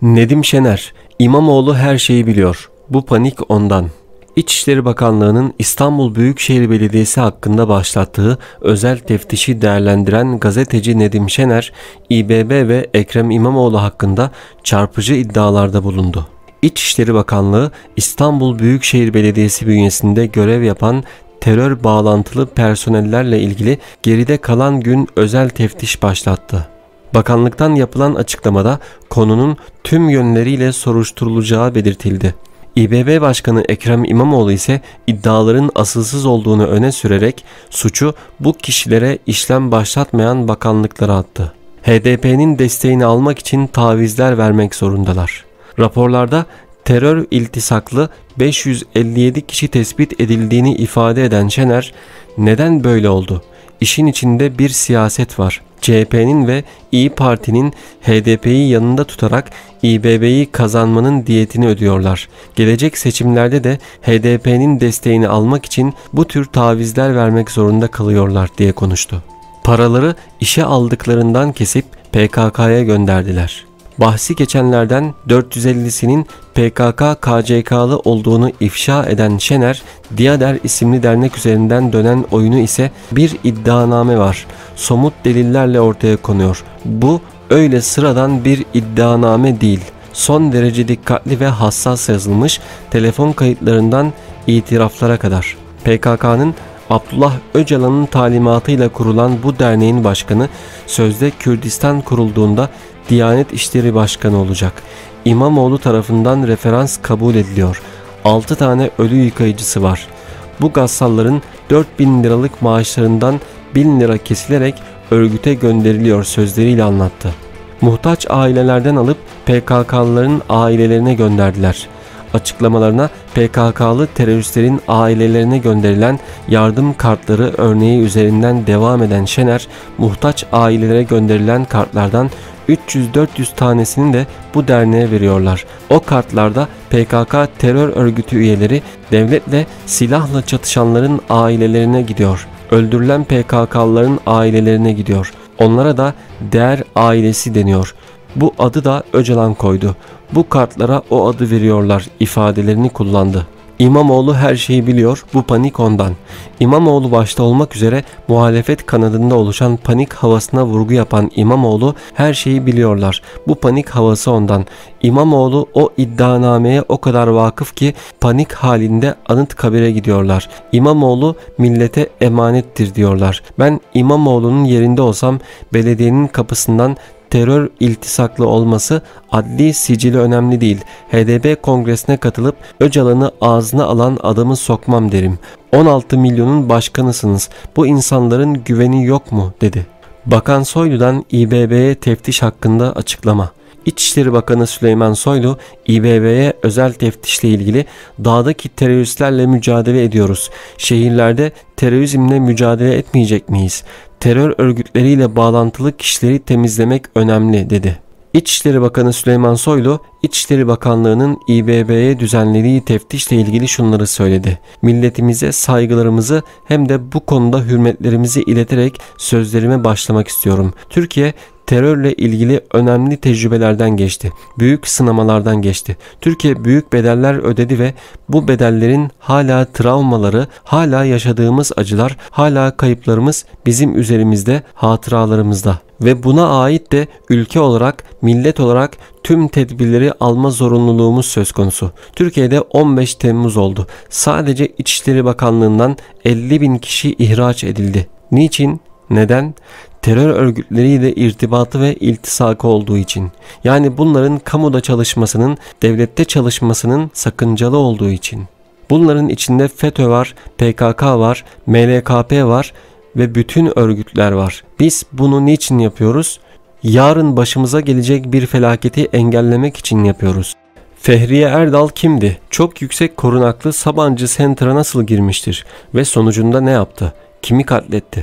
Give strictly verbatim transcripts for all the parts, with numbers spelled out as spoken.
Nedim Şener, İmamoğlu her şeyi biliyor. Bu panik ondan. İçişleri Bakanlığı'nın İstanbul Büyükşehir Belediyesi hakkında başlattığı özel teftişi değerlendiren gazeteci Nedim Şener, İBB ve Ekrem İmamoğlu hakkında çarpıcı iddialarda bulundu. İçişleri Bakanlığı, İstanbul Büyükşehir Belediyesi bünyesinde görev yapan terör bağlantılı personellerle ilgili geride kalan gün özel teftiş başlattı. Bakanlıktan yapılan açıklamada konunun tüm yönleriyle soruşturulacağı belirtildi. İBB Başkanı Ekrem İmamoğlu ise iddiaların asılsız olduğunu öne sürerek suçu bu kişilere işlem başlatmayan bakanlıklara attı. H D P'nin desteğini almak için tavizler vermek zorundalar. Raporlarda terör iltisaklı beş yüz elli yedi kişi tespit edildiğini ifade eden Şener, "Neden böyle oldu? İşin içinde bir siyaset var. C H P'nin ve İyi Parti'nin H D P'yi yanında tutarak İBB'yi kazanmanın diyetini ödüyorlar. Gelecek seçimlerde de H D P'nin desteğini almak için bu tür tavizler vermek zorunda kalıyorlar" diye konuştu. Paraları işe aldıklarından kesip P K K'ya gönderdiler. Bahsi geçenlerden dört yüz ellisinin P K K K C K'lı olduğunu ifşa eden Şener, Diyader isimli dernek üzerinden dönen oyunu ise bir iddianame var. Somut delillerle ortaya konuyor. Bu öyle sıradan bir iddianame değil. Son derece dikkatli ve hassas yazılmış, telefon kayıtlarından itiraflara kadar. P K K'nın Abdullah Öcalan'ın talimatıyla kurulan bu derneğin başkanı, sözde Kürdistan kurulduğunda Diyanet İşleri Başkanı olacak. İmamoğlu tarafından referans kabul ediliyor. altı tane ölü yıkayıcısı var. Bu gassalların dört bin liralık maaşlarından bin lira kesilerek örgüte gönderiliyor sözleriyle anlattı. Muhtaç ailelerden alıp P K K'lıların ailelerine gönderdiler. Açıklamalarına P K K'lı teröristlerin ailelerine gönderilen yardım kartları örneği üzerinden devam eden Şener, muhtaç ailelere gönderilen kartlardan üç yüz dört yüz tanesini de bu derneğe veriyorlar. O kartlarda P K K terör örgütü üyeleri devletle silahla çatışanların ailelerine gidiyor. Öldürülen P K K'lıların ailelerine gidiyor. Onlara da değer ailesi deniyor. Bu adı da Öcalan koydu. Bu kartlara o adı veriyorlar ifadelerini kullandı. İmamoğlu her şeyi biliyor, bu panik ondan. İmamoğlu başta olmak üzere muhalefet kanadında oluşan panik havasına vurgu yapan İmamoğlu her şeyi biliyorlar. Bu panik havası ondan. İmamoğlu o iddianameye o kadar vakıf ki panik halinde Anıtkabir'e gidiyorlar. İmamoğlu millete emanettir diyorlar. Ben İmamoğlu'nun yerinde olsam belediyenin kapısından terör iltisaklı olması adli sicili önemli değil. H D P kongresine katılıp Öcalan'ı ağzına alan adamı sokmam derim. on altı milyonun başkanısınız. Bu insanların güveni yok mu?" dedi. Bakan Soylu'dan İBB'ye teftiş hakkında açıklama. İçişleri Bakanı Süleyman Soylu, İBB'ye özel teftişle ilgili "Dağdaki teröristlerle mücadele ediyoruz. Şehirlerde terörizmle mücadele etmeyecek miyiz? Terör örgütleriyle bağlantılı kişileri temizlemek önemli" dedi. İçişleri Bakanı Süleyman Soylu, İçişleri Bakanlığı'nın İBB'ye düzenlediği teftişle ilgili şunları söyledi. "Milletimize saygılarımızı hem de bu konuda hürmetlerimizi ileterek sözlerime başlamak istiyorum. Türkiye terörle ilgili önemli tecrübelerden geçti. Büyük sınamalardan geçti. Türkiye büyük bedeller ödedi ve bu bedellerin hala travmaları, hala yaşadığımız acılar, hala kayıplarımız bizim üzerimizde, hatıralarımızda. Ve buna ait de ülke olarak, millet olarak tüm tedbirleri alma zorunluluğumuz söz konusu. Türkiye'de on beş Temmuz oldu. Sadece İçişleri Bakanlığı'ndan elli bin kişi ihraç edildi. Niçin? Neden? Terör örgütleriyle irtibatı ve iltisakı olduğu için. Yani bunların kamuda çalışmasının, devlette çalışmasının sakıncalı olduğu için. Bunların içinde FETÖ var, P K K var, M L K P var ve bütün örgütler var. Biz bunu niçin yapıyoruz? Yarın başımıza gelecek bir felaketi engellemek için yapıyoruz. Fehriye Erdal kimdi? Çok yüksek korunaklı Sabancı Center'a nasıl girmiştir? Ve sonucunda ne yaptı? Kimi katletti?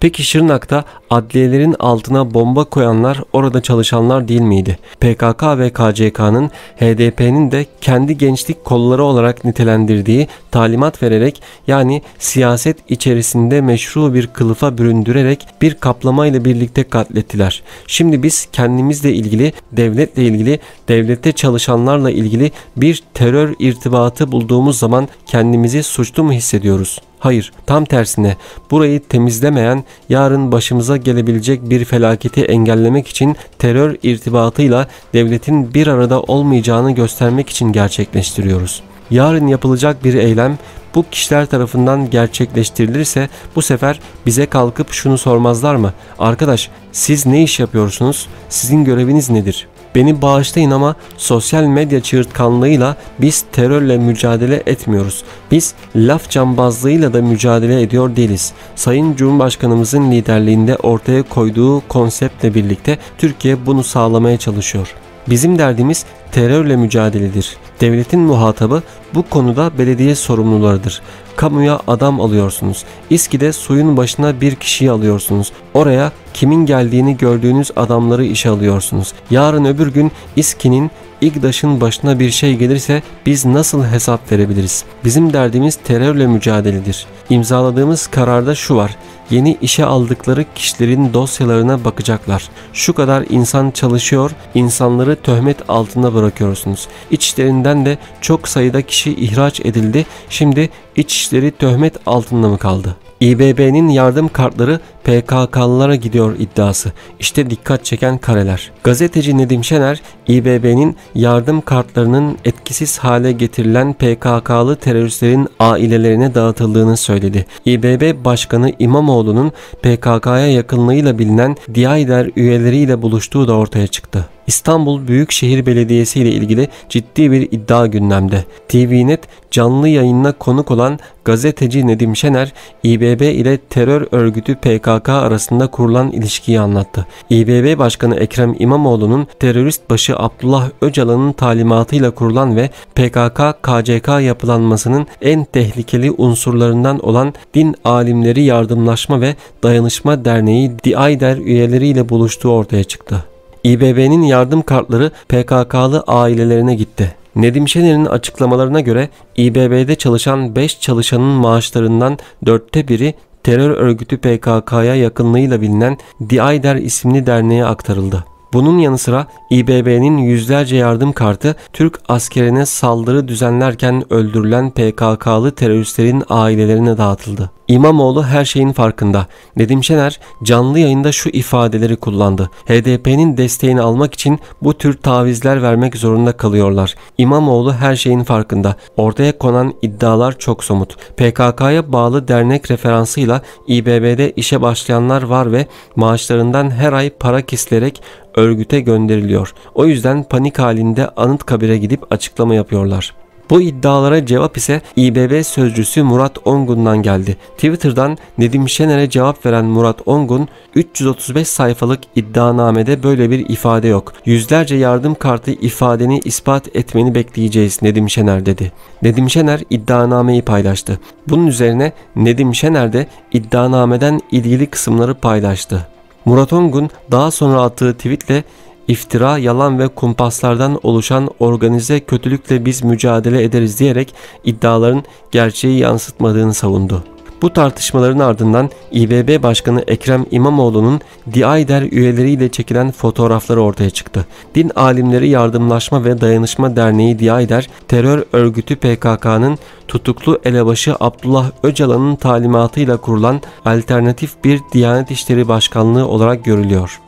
Peki Şırnak'ta adliyelerin altına bomba koyanlar orada çalışanlar değil miydi? P K K ve K C K'nın H D P'nin de kendi gençlik kolları olarak nitelendirdiği talimat vererek, yani siyaset içerisinde meşru bir kılıfa büründürerek bir kaplamayla birlikte katlettiler. Şimdi biz kendimizle ilgili, devletle ilgili, devlette çalışanlarla ilgili bir terör irtibatı bulduğumuz zaman kendimizi suçlu mu hissediyoruz? Hayır, tam tersine burayı temizlemeyen, yarın başımıza gelebilecek bir felaketi engellemek için terör irtibatıyla devletin bir arada olmayacağını göstermek için gerçekleştiriyoruz. Yarın yapılacak bir eylem bu kişiler tarafından gerçekleştirilirse bu sefer bize kalkıp şunu sormazlar mı? Arkadaş, siz ne iş yapıyorsunuz? Sizin göreviniz nedir? Beni bağışlayın ama sosyal medya çığırtkanlığıyla biz terörle mücadele etmiyoruz. Biz laf cambazlığıyla da mücadele ediyor değiliz. Sayın Cumhurbaşkanımızın liderliğinde ortaya koyduğu konseptle birlikte Türkiye bunu sağlamaya çalışıyor. Bizim derdimiz terörle mücadeledir. Devletin muhatabı bu konuda belediye sorumlularıdır. Kamuya adam alıyorsunuz. İSKİ'de suyun başına bir kişiyi alıyorsunuz. Oraya kimin geldiğini gördüğünüz adamları işe alıyorsunuz. Yarın öbür gün İSKİ'nin, İGDAŞ'ın başına bir şey gelirse biz nasıl hesap verebiliriz? Bizim derdimiz terörle mücadeledir. İmzaladığımız kararda şu var: yeni işe aldıkları kişilerin dosyalarına bakacaklar. Şu kadar insan çalışıyor, insanları töhmet altında bırakıyorsunuz. İçişlerinden de çok sayıda kişi ihraç edildi. Şimdi İçişleri töhmet altında mı kaldı? İ B B'nin yardım kartları P K K'lılara gidiyor iddiası. İşte dikkat çeken kareler. Gazeteci Nedim Şener, İ B B'nin yardım kartlarının etkisiz hale getirilen P K K'lı teröristlerin ailelerine dağıtıldığını söyledi. İ B B Başkanı İmamoğlu'nun P K K'ya yakınlığıyla bilinen Diyader üyeleriyle buluştuğu da ortaya çıktı. İstanbul Büyükşehir Belediyesi ile ilgili ciddi bir iddia gündemde. T V Net canlı yayınına konuk olan gazeteci Nedim Şener, İ B B ile terör örgütü P K K arasında kurulan ilişkiyi anlattı. İ B B Başkanı Ekrem İmamoğlu'nun terörist başı Abdullah Öcalan'ın talimatıyla kurulan ve P K K K C K yapılanmasının en tehlikeli unsurlarından olan Din Alimleri Yardımlaşma ve Dayanışma Derneği Diyader üyeleriyle buluştuğu ortaya çıktı. İ B B'nin yardım kartları P K K'lı ailelerine gitti. Nedim Şener'in açıklamalarına göre İ B B'de çalışan beş çalışanın maaşlarından dörtte biri terör örgütü P K K'ya yakınlığıyla bilinen Diyader isimli derneğe aktarıldı. Bunun yanı sıra İ B B'nin yüzlerce yardım kartı Türk askerine saldırı düzenlerken öldürülen P K K'lı teröristlerin ailelerine dağıtıldı. İmamoğlu her şeyin farkında. Nedim Şener canlı yayında şu ifadeleri kullandı: H D P'nin desteğini almak için bu tür tavizler vermek zorunda kalıyorlar. İmamoğlu her şeyin farkında. Ortaya konan iddialar çok somut. P K K'ya bağlı dernek referansıyla İ B B'de işe başlayanlar var ve maaşlarından her ay para kesilerek örgüte gönderiliyor. O yüzden panik halinde Anıtkabir'e gidip açıklama yapıyorlar. Bu iddialara cevap ise İ B B sözcüsü Murat Ongun'dan geldi. Twitter'dan Nedim Şener'e cevap veren Murat Ongun, üç yüz otuz beş sayfalık iddianamede böyle bir ifade yok. Yüzlerce yardım kartı ifadeni ispat etmeni bekleyeceğiz Nedim Şener dedi. Nedim Şener iddianameyi paylaştı. Bunun üzerine Nedim Şener de iddianameden ilgili kısımları paylaştı. Murat Ongun daha sonra attığı tweetle "İftira, yalan ve kumpaslardan oluşan organize kötülükle biz mücadele ederiz" diyerek iddiaların gerçeği yansıtmadığını savundu. Bu tartışmaların ardından İ B B Başkanı Ekrem İmamoğlu'nun Diyader üyeleriyle çekilen fotoğrafları ortaya çıktı. Din Alimleri Yardımlaşma ve Dayanışma Derneği Diyader, terör örgütü P K K'nın tutuklu elebaşı Abdullah Öcalan'ın talimatıyla kurulan alternatif bir Diyanet İşleri Başkanlığı olarak görülüyor.